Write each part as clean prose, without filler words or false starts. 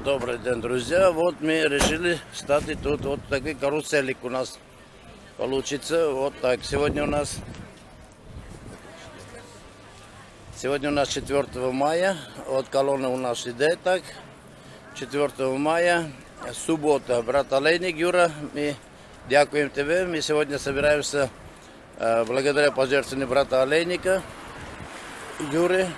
Добрый день, друзья. Вот мы решили ставить тут вот такой каруселик у нас получится. Вот так. Сегодня у нас 4 мая. Вот колонна у нас идет так. 4 мая, суббота. Брат Олейник, Юра, мы дякуем тебе. Мы сегодня собираемся благодаря пожертвованию брата Олейника, Юры.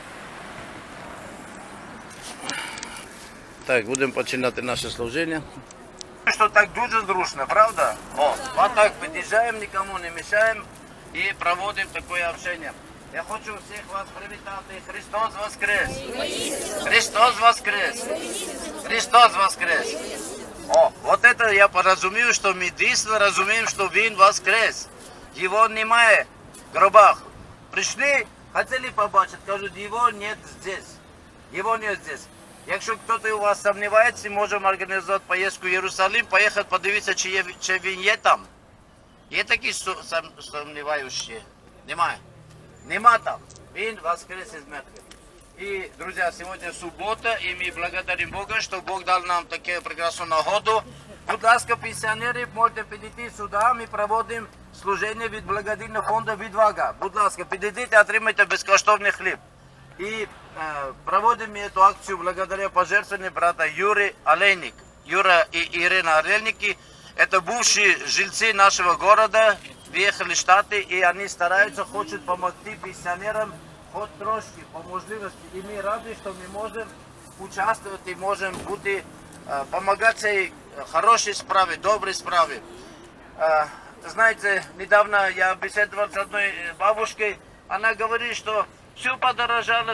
Так, будем починать наше служение. Что так дуже дружно, правда? Вот так подъезжаем, никому не мешаем и проводим такое общение. Я хочу всех вас привітати. Христос воскрес! Христос воскрес! Христос воскрес! Вот это я поразумею, что мы действительно разумеем, что Він воскрес. Его немає в гробах. Пришли, хотели побачить, кажут, его нет здесь. Его нет здесь. Якщо хтось у вас сумнівається, можемо організувати поїздку в Єрусалим, поїхати подивитися, чи він є там. Є такі сумніваючі? Немає. Нема там. Він воскрес из мертвых. И, друзья, сегодня суббота, и мы благодарим Бога, что Бог дал нам такую прекрасную нагоду. Будь ласка, пенсионеры, можете підійти сюда, мы проводим служение від благодійного фонду «Відвага». Будь ласка, підійдіть, отримайте безкоштовний хліб. И проводим эту акцию благодаря пожертвованию брата Юры Олейник. Юра и Ирина Олейники – это бывшие жильцы нашего города, въехали в Штаты, и они стараются, хотят помогти пенсионерам хоть трошки, по возможности. И мы рады, что мы можем участвовать и можем помогать этой хорошей справе, доброй справе. Знаете, недавно я беседовал с одной бабушкой, она говорит, что все подорожало.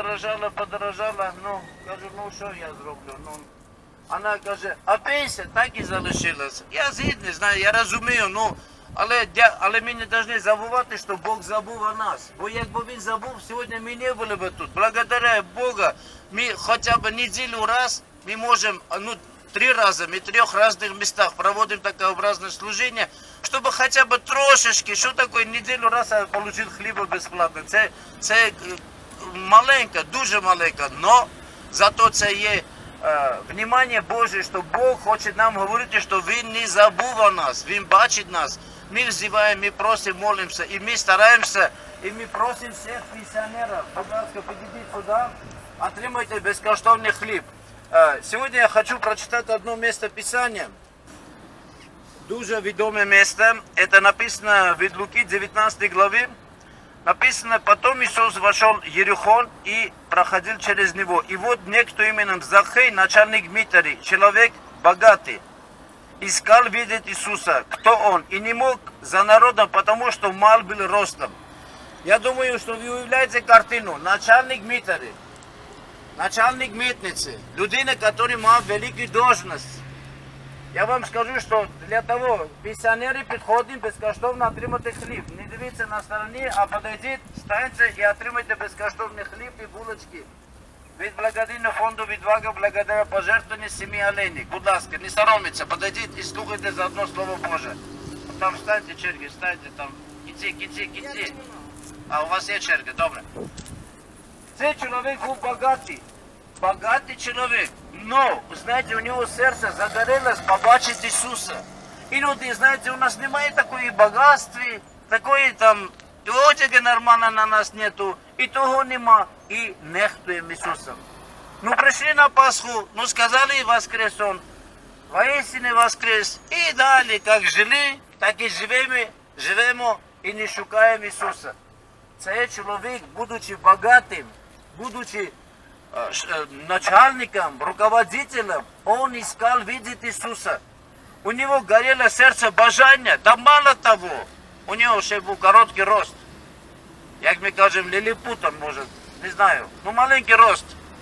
Ну, кажу, ну що я зроблю? Ну, вона каже, а пенсія так і залишилась. Я згідний, знаю, я розумію, ну, але ми не повинні забувати, що Бог забув о нас. Бо якби Він забув, сьогодні ми не були б тут. Благодаря Богу, ми хоча б неділю раз, ми можемо, 3 рази, мы в 3 разных местах проводим такообразное служение, чтобы хотя бы трошечки, что такое неделю раз получил хлеба бесплатно. Це маленько, дуже маленько, но зато це є внимание Божие, что Бог хочет нам говорить, что Він не забув о нас, Він бачить нас. Мы взываем, мы просим, молимся, и мы стараемся, и мы просим всех пенсионеров, будь ласка, підійдіть сюда, отримайте безкоштовний хліб. Сегодня я хочу прочитать одно место Писания. Дуже відоме место. Это написано в Луки 19 главе. Написано, потом Иисус вошел в Ерихон и проходил через него. И вот некто именем Захей, начальник митарей, человек богатый, искал видеть Иисуса, кто он, и не мог за народом, потому что мал был ростом. Я думаю, что вы уявляете картину. Начальник митарей. Начальник митницы, людина, который имеет великую должность. Я вам скажу, что для того пенсионеры подходим безкоштовно отримати хліб. Не дивіться на стороне, а подойдите, встаньте и отримайте безкоштовный хліб и булочки. Від благодійного фонду «Відвага» благодаря пожертвованию семьи Олейник. Будь ласка, не соромиться, подойдите и слухайте за одно слово Божие. Там встаньте, черги, встаньте там. Кінці. А у вас є черги, добре. Цей чоловік був багатий чоловік, но, знаєте, у нього серце загорелось побачити Ісуса. Іноді, знаєте, у нас немає такої багатства, такої там, і одяги нормально на нас нету, і того нема, і нехтуємо Ісусом. Ну, прийшли на Пасху, ну, сказали воскрес Он, воістину воскрес, і далі, як жили, так і живемо, і не шукаємо Ісуса. Цей чоловік, будучи багатим, будучи начальником, руководителем, он искал видеть Иисуса. У него горело сердце бажання, да мало того, у него ще був короткий рост. Як ми кажемо, ліліпутом, може, не знаю, ну маленький рост.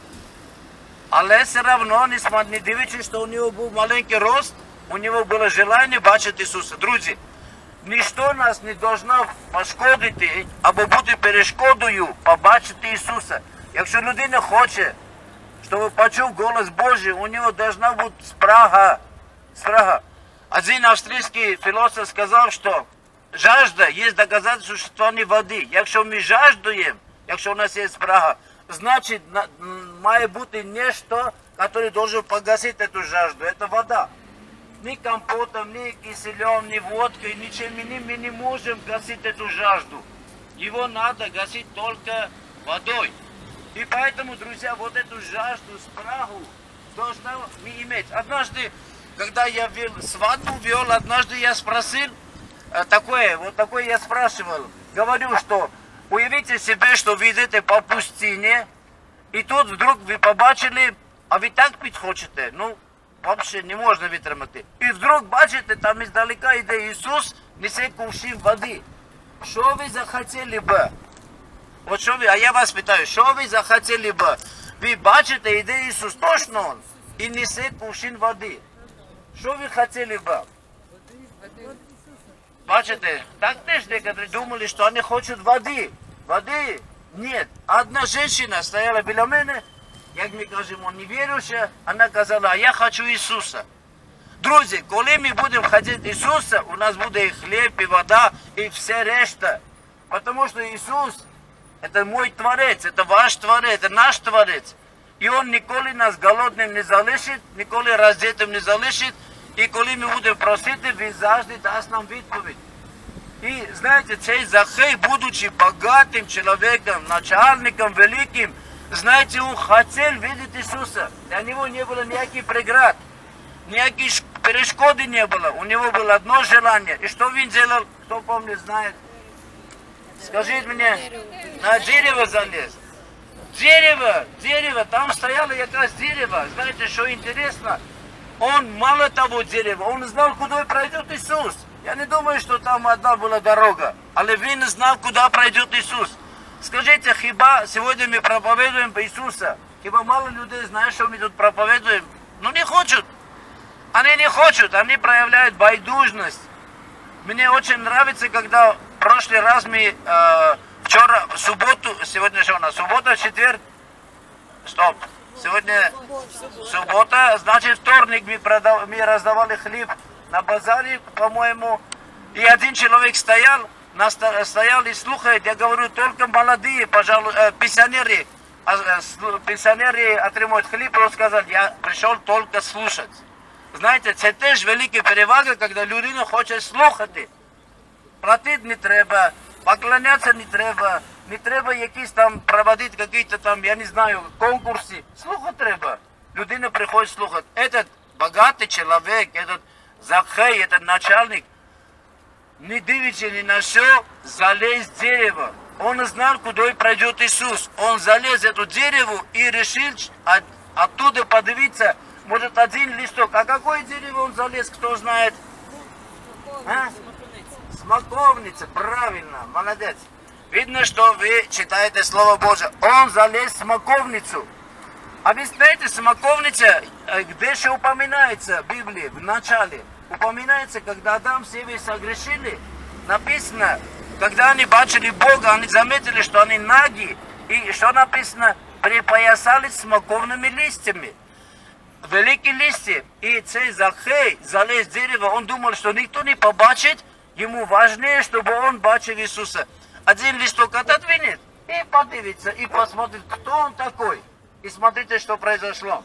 Але все равно, не дивлячись, що у нього був маленький рост, у нього було желання бачити Ісуса. Друзі, ніщо нас не должно пошкодити або бути перешкодою побачити Ісуса. Якщо людина хоче, щоб почув голос Божий, у нього должна бути спрага. Один австрійський філософ сказав, що жажда є доказательство существування води. Якщо ми жаждуємо, якщо у нас є спрага, значить має бути нечто, который должен погасить эту жажду, это вода. Ни компотом, ни киселем, ни водкой, ничем мы не можем гасить эту жажду. Его надо гасить только водой. И поэтому, друзья, вот эту жажду, спрагу должна иметь. Однажды, когда я свадьбу вел, однажды я спросил, такое я спрашивал. Говорю, что уявите себе, что вы идете по пустыне, и тут вдруг вы побачили, а вы так пить хотите, ну, вообще не можно вытримати. И вдруг бачите, там издалека идет Иисус, несе кувшин воды. Что вы захотели бы? Вот что вы, а я вас питаю, что вы захотели бы? Вы бачите, идет Иисус, точно Он, и несе кувшин воды. Что вы хотели бы? Бачите, так теж некоторые думали, что они хотят воды. Воды нет. Одна женщина стояла біля мене, як ми кажемо, неверующая, она казала, а я хочу Иисуса. Друзі, коли ми будемо хотіти Ісуса, у нас буде і хліб, і вода, і все решта. Потому что Иисус, это мой Творец, это ваш Творец, это наш Творец. И Он ніколи нас голодним не залишить, ніколи роздетим не залишить. І коли ми будемо просити, Він завжди дасть нам відповідь. І знаєте, цей Захей, будучи богатым человеком, начальником великим, знаете, он хотел видеть Иисуса. Для него не было никаких преград, никаких перешкоды не было. У него было одно желание. И что он делал, кто помнит, знает? Скажите мне, на дерево залез. Дерево, там стояло как раз дерево. Знаете, что интересно? Он, мало того дерева, он знал, куда пройдет Иисус. Я не думаю, что там одна была дорога, але Він знал, куда пройдет Иисус. Скажите, хіба сегодня мы проповедуем Иисуса? Хіба мало людей знают, что мы тут проповедуем? Ну не хотят. Они не хотят, они проявляют байдужность. Мне очень нравится, когда в прошлый раз мы вчера, в субботу, сегодня что у нас? Суббота, четверг? Стоп. Сегодня суббота, значит вторник мы раздавали хлеб на базаре, по-моему. И один человек стоял и слухает. Я говорю, только молодые, пожалуй, пенсионеры отримують хліб, он сказал, я пришел только слушать. Знаете, це теж велика перевага, когда людина хоче слухати. Платити не треба, поклонятися не треба якісь там проводити какие-то там, я не знаю, конкурси. Слухати треба. Людина приходит слухать. Этот богатый человек, этот Захей, этот начальник, не дивится ни на что, залез в дерево. Он знал, куда пройдет Иисус. Он залез в это дерево и решил оттуда подивиться, может, один листок. А какое дерево он залез, кто знает? Смоковница, правильно, молодец. Видно, что вы читаете Слово Божие. Он залез в смоковницу. А вы знаете, смоковница, где же упоминается в Библии, в начале? Упоминается, когда Адам с Евой согрешили, написано, когда они бачили Бога, они заметили, что они наги, и что написано, припоясались смоковными листьями. Великие листья. И цей Захей залез в дерево, он думал, что никто не побачит, ему важнее, чтобы он бачил Иисуса. Один листок отодвинет и подивится, и посмотрит, кто он такой. И смотрите, что произошло.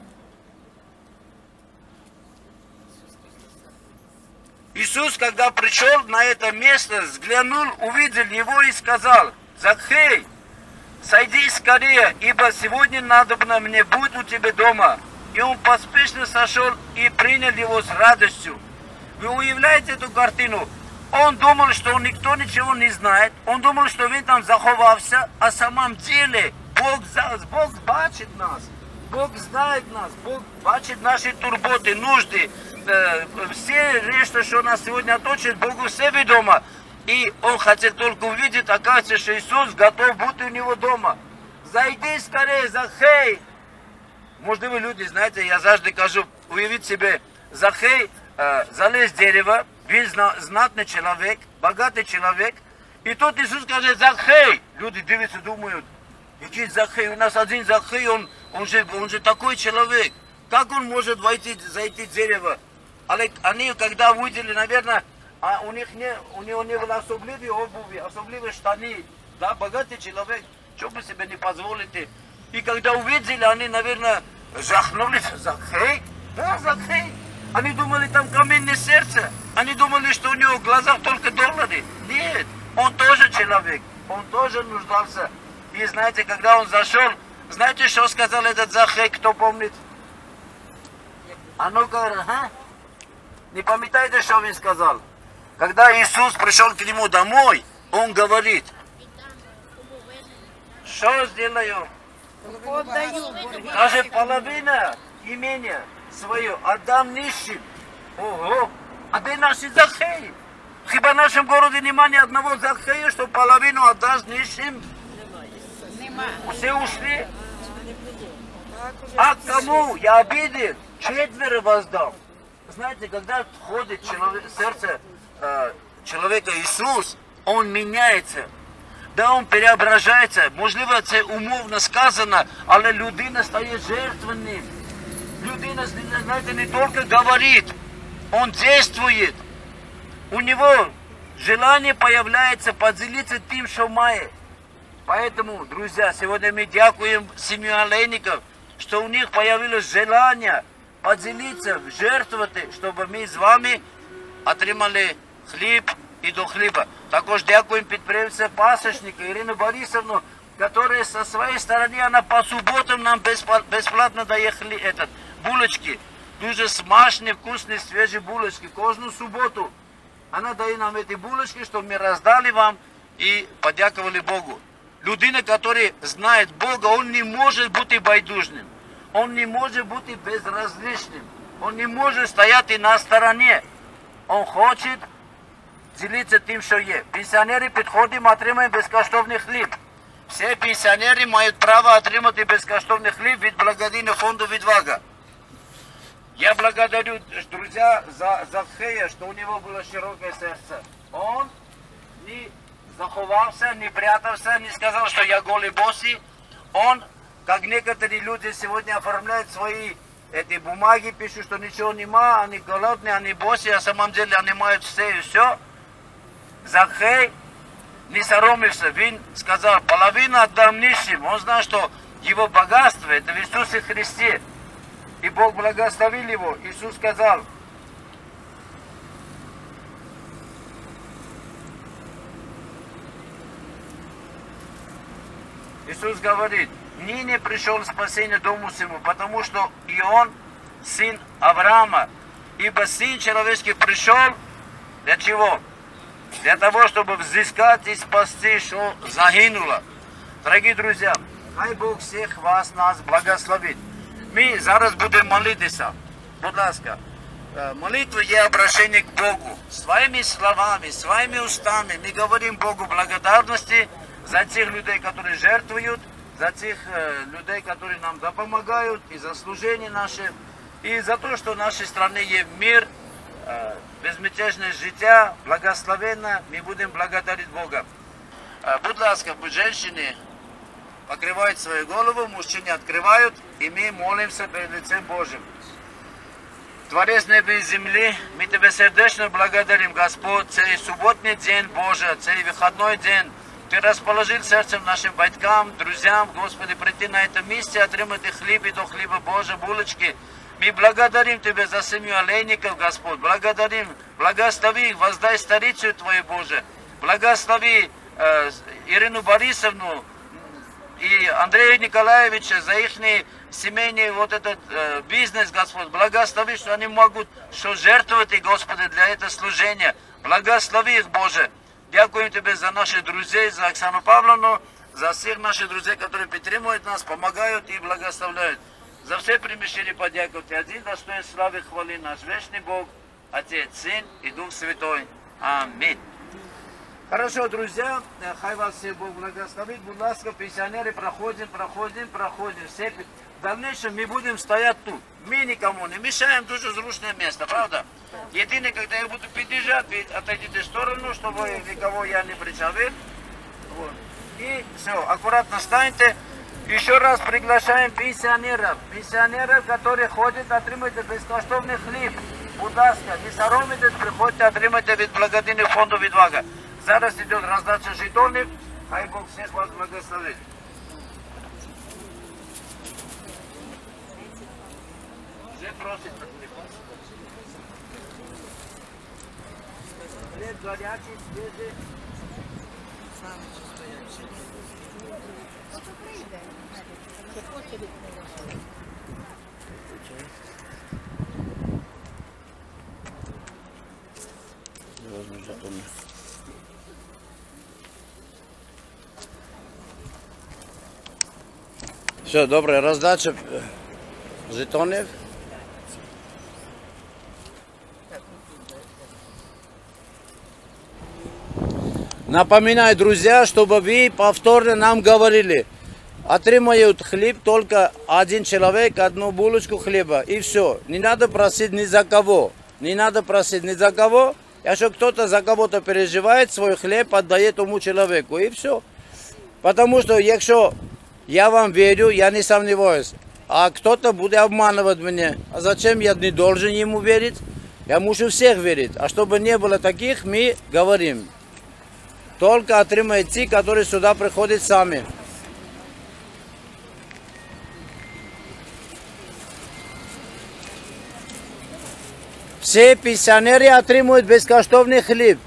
Иисус, когда пришел на это место, взглянул, увидел его и сказал, Захей, сойди скорее, ибо сегодня надобно мне быть у тебя дома. И он поспешно сошел и принял его с радостью. Вы уявляете эту картину? Он думал, что никто ничего не знает. Он думал, что он там заховался. А в самом деле Бог бачит нас. Бог знает нас. Бог бачит наши турботы, нужды. Все решта, что нас сегодня оточит, Богу все ведомо. И он хотел только увидеть, оказывается, что Иисус готов быть у него дома. Зайди скорее, Захей. Может, вы люди, знаете, я завжди кажу, уявить себе, Захей залез в дерево, знатный человек, богатый человек. И тут Иисус скажет, Захей. Люди дивятся, думают, який Захей, у нас один Захей, он же такой человек. Как он может зайти в дерево? Але они, когда увидели, наверное, у него не было особливой обуви, особливые штаны. Да, богатый человек, что бы себе не позволите. И когда увидели, они, наверное, Жахнули, Закхей? Да, Закхей. Они думали, там каменное сердце. Они думали, что у него в глазах только доллары. Нет, он тоже человек. Он тоже нуждался. И знаете, когда он зашел, знаете, что сказал этот Закхей, кто помнит? А ну-ка, ага. Не памятаете, что он сказал? Когда Иисус пришел к нему домой, он говорит, что сделаю? Даже половина имения свое отдам нищим. Ого! А где наши Закхеи? Хиба в нашем городе нема ни одного Закхея, что половину отдашь нищим? Все ушли. А кому я обидел, четверо воздам. Знаете, когда входит сердце человека Иисус, он меняется. Да, он преображається. Можливо, це умовно сказано, але людина стає жертвенним. Людина, знаете, не только говорит, он действует. У него желание появляется поделиться тем, что мает. Поэтому, друзья, сегодня мы дякуем семью Олейников, что у них появилось желание поделиться, жертвовать, чтобы мы с вами отримали хліб і до хліба. Також дякуємо підприємцю пасічника Ірину Борисовну, которая со своей стороны, она по субботам нам бесплатно дає булочки. Дуже смачні, вкусні, свіжі булочки. Кожну суботу она дає нам эти булочки, чтобы мы раздали вам и подяковали Богу. Людина, который знает Бога, он не может быть байдужным. Он не может быть безразличным. Он не может стоять и на стороне. Он хочет делиться тем, что есть. Пенсионеры підходимо, отримаємо безкоштовний хліб. Все пенсионеры имеют право отримати безкоштовный хліб від благодійного фонду «Відвага». Я благодарю, друзья, за Закхея, что у него было широкое сердце. Он не заховался, не прятался, не сказал, что я голый босый. Он, как некоторые люди сегодня оформляют свои эти бумаги, пишут, что ничего нема, они голодные, они боссы, а на самом деле они имеют все и все. Закхей не соромился, он сказал, половину отдам нищим. Он знал, что его богатство это в Иисусе Христе. И Бог благословил его. Иисус сказал, Иисус говорит, ныне пришел спасение дому сему, потому что и он сын Авраама. Ибо Сын Человеческий пришел для чего? Для того, чтобы взыскать и спасти, что загинуло. Дорогие друзья, хай Бог всех вас, нас благословит. Мы зараз будем молиться. Будь ласка, молитва есть обращение к Богу. Своими словами, своими устами мы говорим Богу благодарности за тех людей, которые жертвуют, за тех людей, которые нам помогают, и за служение наше, и за то, что в нашей стране есть мир, безмятежное життя, благословенно, мы будем благодарить Бога. Будь ласка, женщины покрывают свою голову, мужчины открывают, и мы молимся перед лицем Божьим. Творец неба и земли, мы Тебя сердечно благодарим, Господь, цей субботний день Божий, цей выходной день. Ты расположил сердцем нашим батькам, друзьям, Господи, прийти на это месте, отримать хлеб и до хлеба Божия, булочки. Мы благодарим Тебя за семью Олейников, Господь, благодарим, благослови их, воздай старицу Твою, Боже, благослови Ирину Борисовну и Андрея Николаевича за их семейный вот этот бизнес, Господь, благослови, что они могут что жертвовать, и, Господи, для этого служения, благослови их, Боже. Дякуем Тебе за наших друзей, за Оксану Павловну, за всех наших друзей, которые підтримують нас, помогают и благословляют. За все приміщення подякувати. Один достоин славы, хвали наш вечный Бог, Отец, Сын и Дух Святой. Аминь. Хорошо, друзья, хай вас всех Бог благословит. Будь ласка, пенсионеры, проходим. Все. В дальнейшем мы будем стоять тут. Мы никому не мешаем, дуже зручное место, правда? Единое, когда я буду подъезжать, вы отойдите в сторону, чтобы никого я не причавил. Вот. И все, аккуратно станьте. Еще раз приглашаем пенсионеров, которые ходят, отримайте безкоштовный хлеб. Будь ласка, не соромитесь, приходите, отримайте від благодійного фонду «Відвага». Зараз идет раздача жетонов, хай Бог всех вас благословит. Не просит. Хлеб горячий, свежий. Все, добре, раздача жетонов. Напоминаю, друзья, чтобы вы повторно нам говорили. Отримают хлеб только один человек, одну булочку хлеба. И все. Не надо просить ни за кого. Не надо просить ни за кого. Если кто-то за кого-то переживает, свой хлеб отдает тому человеку. И все. Потому что, если я вам верю, я не сомневаюсь. А кто-то будет обманывать меня. А зачем я не должен ему верить? Я мушу всех верить. А чтобы не было таких, мы говорим. Только отримают те, которые сюда приходят сами. Все пенсионеры отримают бескоштовный хлеб.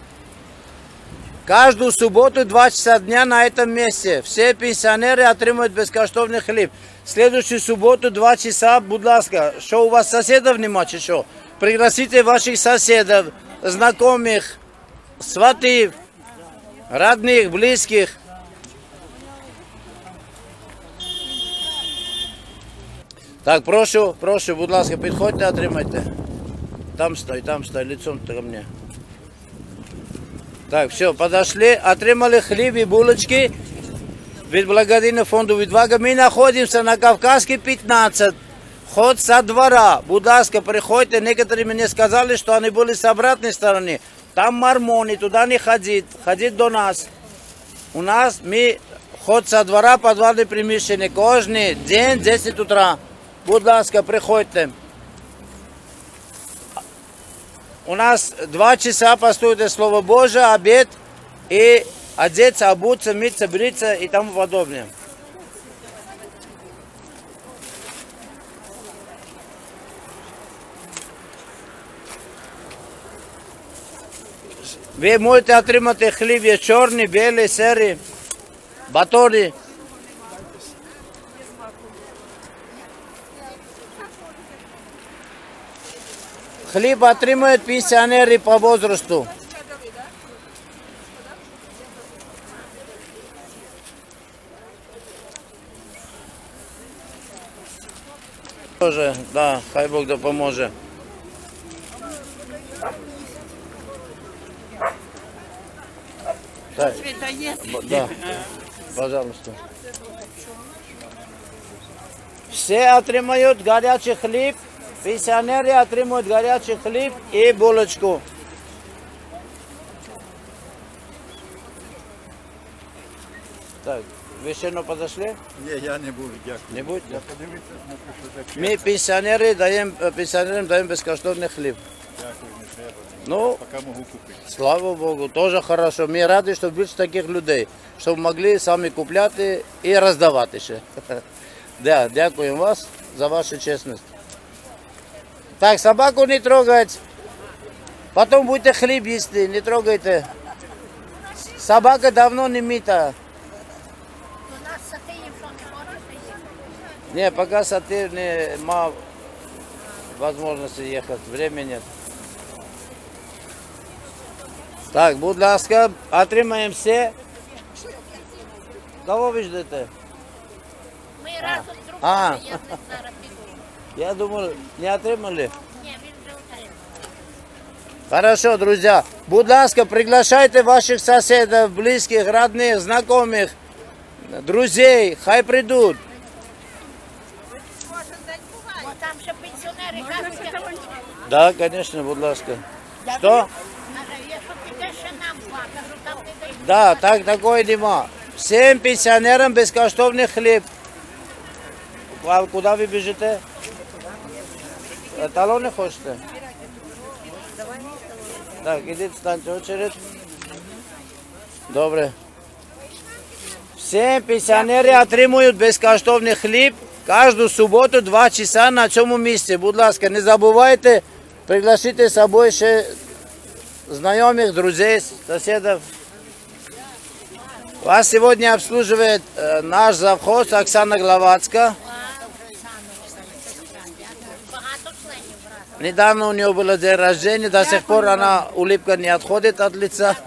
Каждую субботу 2 часа дня на этом месте. Все пенсионеры отримают бескоштовный хлеб. Следующую субботу 2 часа, будь ласка. Что у вас соседов нема, чи що? Пригласите ваших соседов, знакомых, сватів, родных, близких. Так, прошу, будь ласка, підходьте, отримайте. Там стой, лицом ко мне. Так, все, подошли, отримали хлеб и булочки від благодійного фонду «Відвага». Мы находимся на Кавказской 15, вход со двора. Будь ласка, приходите. Некоторые мне сказали, что они были с обратной стороны. Там мормоны, туда не ходить, ходить до нас. У нас мы вход со двора, подвальное приміщення. Каждый день 10 утра. Будь ласка, приходите. У нас 2 часа постоит Слово Божие, обед и одеться, обуться, мыться, бриться и тому подобное. Ви можете отримати хліб є чорний, білий, сірий, батони. Хлеб отримуют пенсионеры по возрасту. Тоже, да, хай Бог да поможе. Да, пожалуйста. Все отримают горячий хлеб. Пенсионеры отримают горячий хлеб и булочку. Так, вы еще подошли? Не, я не буду, дякую. Не будете? Я подивитися, напишу таке. Мы пенсионерам даем бескоштовный хлеб. Дякую, не треба. Ну, Пока можу купити. слава Богу, тоже хорошо. Мы рады, что більше таких людей, щоб могли самі купляти і роздавати ще. Да, дякуємо вас за вашу чесність. Так, собаку не трогать. Потом будете хлеб їсти, не трогайте. Собака давно не мита. У нас сатиїв, що не можна. Не, пока сатир не мав возможности ехать, времени нет. Так, будь ласка, отримаємо все. Кого ви ждете? Ми разом з А. другом, я зараз піду. Я думал, не отримали. Ні, він вже отримав. Хорошо, друзья. Будь ласка, приглашайте ваших соседов, близких, родных, знакомых, друзей. Хай придут. Бо там ще пенсіонери кажуть, Да, конечно, будь ласка. Что? каже, якщо піде ще нам два, кажу, там не дають. Да, так такое нема. Всем пенсионерам бескоштовный хлеб. А куда вы бежите? Талоны хочете? Так, идите, встаньте в очередь. Добре. Всем пенсионеры отримуют бескоштовный хлеб Кожну суботу 2 часа на цьому місці. Будь ласка, не забувайте, пригласите з собою ще знайомих, друзей, соседов. Вас сегодня обслуживает наш завхоз Оксана Гловацкая. Багато членів брати. Недавно у нее было день рождения, до сих пор она улыбка не отходит от лица.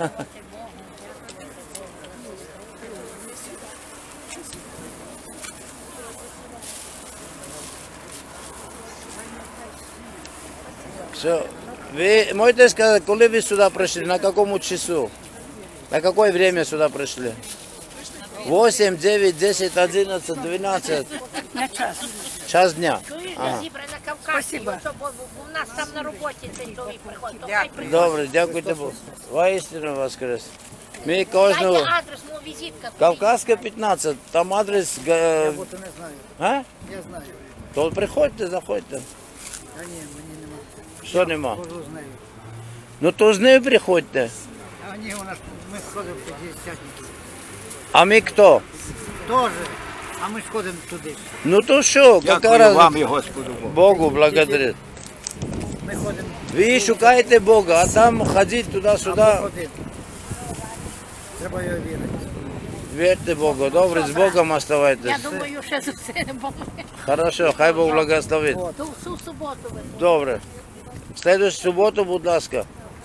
Все. Вы можете сказать, когда вы сюда пришли, на каком часу? На какое время сюда пришли? 8, 9, 10, 11, 12. На час. Час дня. Чуєш, Ага. зібра на Кавказі, бо у нас там на роботі цей чоловік приходить. То хай приходить. Добре, дякуйте Богу. Воістину воскрес. Ми Дайте кожного... адрес, мов візитка. Кавказька 15, там адрес... Роботи не знаю. А? Я знаю. То приходьте, заходьте. Та ні, мені нема. Що нема? Хожу з нею. Ну то з нею приходьте. А ні, у нас ми сходимо в П'ятдесятники. А ми хто? Тоже. А ми сходимо туди. Ну то що, яка Дякую разниця? вам і Господу Богу. Богу благодарю. Ми ходимо Ви шукаєте Бога, а там ходіть туди-сюди. один. Треба його вірити. Вірте Богу, добре, з Богом оставайтесь. Я думаю, що за це не було. Хорошо, хай Бог благословить. То всю суботу ви. Добре. В следующую суботу, будь ласка.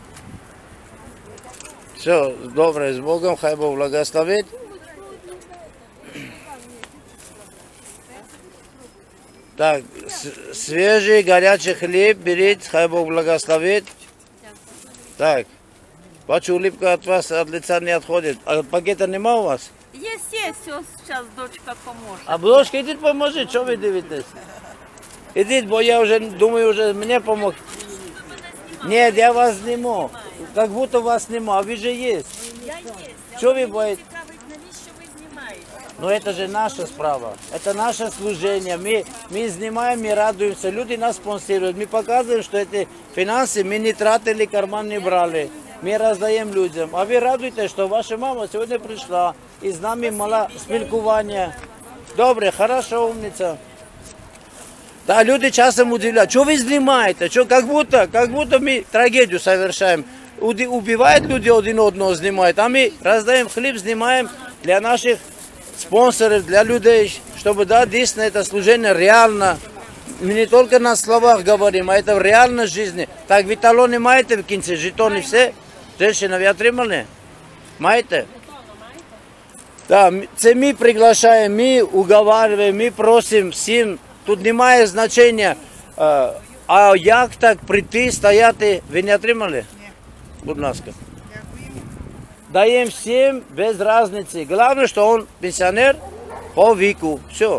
Все, добре, з Богом, хай Бог благословить. Так, свежий, горячий хлеб берите, хай Бог благословит. Так, бачу, улыбка от вас, от лица не отходит. А пакета нема у вас? Есть, все, сейчас дочка поможет. А дочка, ідіть поможіть, що ви дивитесь? Ідіть, бо я вже думаю, вже мені помог. Ні, я вас зніму. Как будто вас нема, а ви же є. Я есть. Що ви боїтесь? Цікавить, навіщо ви знімаєте? Но это же наша справа, это наше служение. Мы снимаем, мы радуемся, люди нас спонсируют. Мы показываем, что эти финансы мы не тратили, карман не брали. Мы раздаем людям. А вы радуетесь, что ваша мама сегодня пришла и с нами мала спілкування. Добре, хорошо, умница. Да, люди часом удивляют, что вы снимаете, что, как будто мы трагедию совершаем. Убивают люди один одного, снимают, а мы раздаем хлеб, снимаем для наших спонсоров, для людей, чтобы, да, действительно это служение реально. Мы не только на словах говорим, а это в реальной жизни. Так, вы талоны маете в кінці, жетони все? Женщина, ви отримали? Маєте? Так, це ми приглашаємо, ми уговариваємо, ми просимо всім. Тут немає значення, а як так прийти, стояти, ви не отримали? Ні. Будь ласка. Даємо всім без різниці. Головне, що він пенсіонер по віку. Все.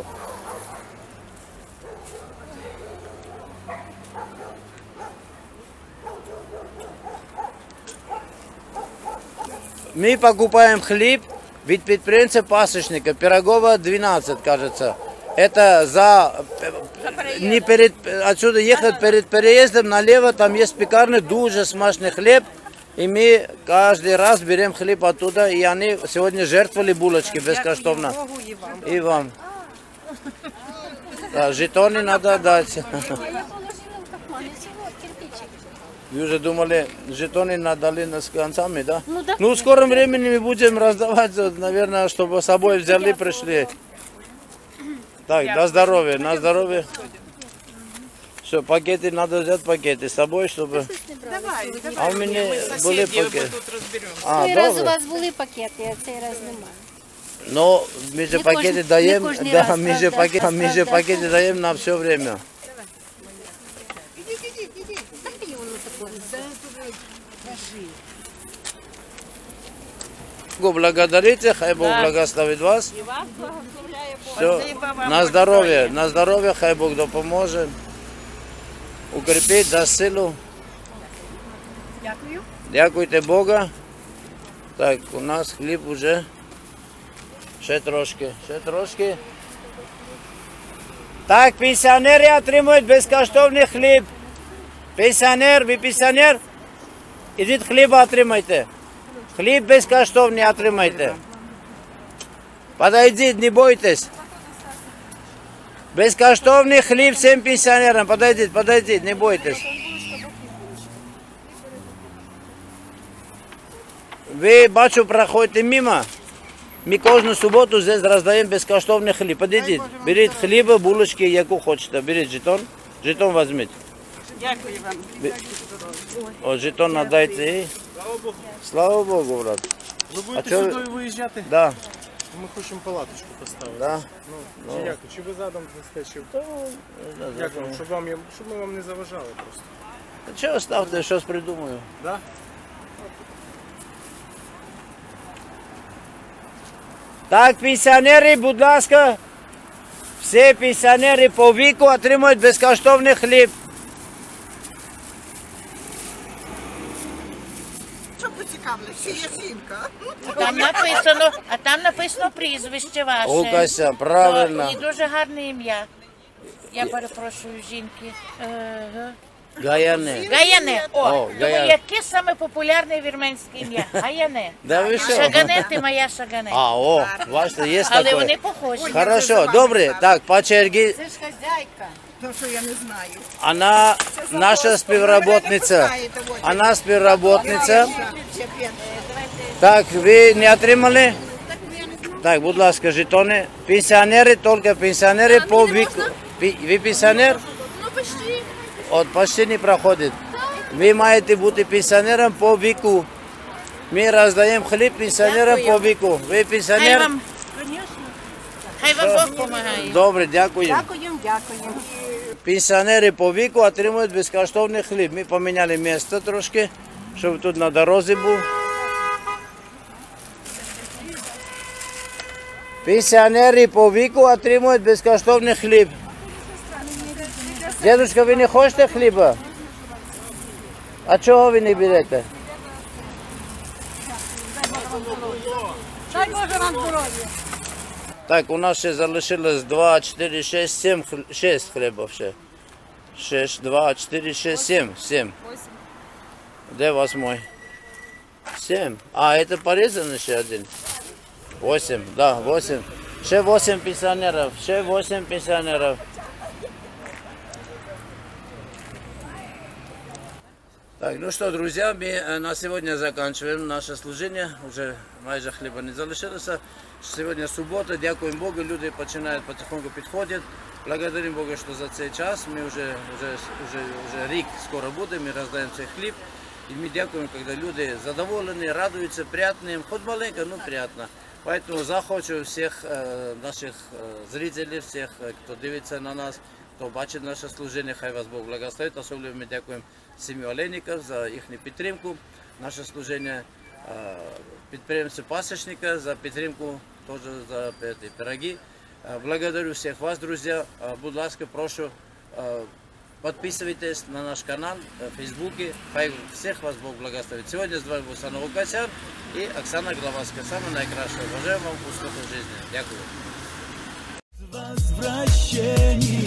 Мы покупаем хлеб від підприємця пасічника, Пирогова 12, кажется. Это не перед, отсюда ехать перед переездом налево, там есть пекарня, дуже смачный хлеб. И мы каждый раз берем хлеб оттуда, и они сегодня жертвовали булочки бескоштовно. И вам. Да, жетоны надо дать. Вы уже думали, жетоны надали с концами, да? Ну, в скором времени мы будем раздавать, наверное, чтобы с собой взяли, пришли. Так, на здоровье, на здоровье. Все, пакеты, надо взять пакеты с собой, чтобы... А у меня были пакеты. А, Той раз у добре. вас були пакети, а цей раз немає. Но мы же Не пакеты кожен- даем, не кожний да, раз, мы же правда. пакеты даем на все время. Богу благодарите, хай Бог благословит вас. І вас благословляє Бог. Все, на здоровье, хай Бог допоможе. Укрепить, даст силу. Дякую. Дякуйте Бога. Так, у нас хліб уже. Ще трошки, ще трошки. Так, пенсіонери отримують безкоштовний хліб. Пенсіонер, ви пенсіонер? Ідіть хліба отримайте. Хліб безкоштовний отримайте. Подойдіть, не бойтесь. Безкоштовний хліб всім пенсіонерам. Подойдіть, не бойтесь. Ви, бачу, проходите мимо. Ми кожну суботу здесь роздаємо безкоштовний хліб. Подойдіть, беріть хліба, булочки, яку хочете. Беріть жетон. Жетон візьміть. Дякую вам. О, жетон надайте їй. Слава Богу, брат. Ви будете чого ви- сюди виїжджати? Да, Ми хочемо палаточку поставити. да. Чи як? Чи ви задом дасте, чи як вам, щоб ми вам не заважали просто. Чого ставте, щось придумаю. Да? Так, пенсіонери, будь ласка, всі пенсіонери по віку отримують безкоштовний хліб. Що поцікавили, чи є жінка? А там написано прізвище ваше. Лукася, правильно. І дуже гарне ім'я. Я перепрошую жінки. Гаяне. Гаяне. О, Думаю, Гаяне. яке саме популярне вірменське ім'я? Гаяне. Да ви що? Шагане, ти моя Шагане. А, о, бачите, є Але таке. вони похожі. Хорошо, добре. Так, по черзі. Це ж хазяйка. То, що я не знаю. Вона наша співробітниця. Вона співробітниця. Так, ви не отримали? Так, будь ласка, жетони. Пенсіонери, тільки пенсіонери по віку. Ви пенсіонер? Ну, почти. От почти не проходить. Ви маєте бути пенсіонером по віку. Ми роздаємо хліб пенсіонерам по віку. Ви Хай пенсіонер? вам, хай вам Бог допомагає. Добре, дякуємо. Дякуємо. Пенсіонери по віку отримують безкоштовний хліб. Ми поміняли місце трошки, щоб тут на дорозі був. Пенсіонери по віку отримують безкоштовний хліб. Дедушка, ви не хочете хліба? А чого ви не берете? Дай Боже вам здоров'я. Так, у нас ще залишилось 2, 4, 6, 7, 6 хлібів ще. 6, 2, 4, 6, 7. 7. Де восьмой? 7. А, это порезано ще один. 8, да, 8. Ще 8 пенсионеров, ще 8 пенсионеров. Так, ну что, друзья, мы на сегодня заканчиваем наше служение. Уже майже хлеба не залишилося. Сегодня суббота, дякуємо Богу, люди починають потихоньку підходять. Благодарим Бога, що за цей час ми вже рік скоро буде, ми роздаємо цей хліб. И мы дякуємо, когда люди задоволені, радуются, приятно им, хоть маленько, но приятно. Поэтому захочу всех наших зрителей, всех, кто дивится на нас, кто бачит наше служение, хай вас Бог благословит. Особливо ми дякуємо сім'ю Олейників за їхню підтримку. Наше служение підприємцю Пасічника за підтримку, теж за пироги. Благодарю всех вас, друзья. Будь ласка, прошу, подписывайтесь на наш канал в Фейсбуке. Хай всех вас Бог благословит. Сегодня с вами был Оксана Лукасян и Оксана Главацкая. Самое наикрасивое. Желаю вам успехов в жизни. Дякую. Возвращение.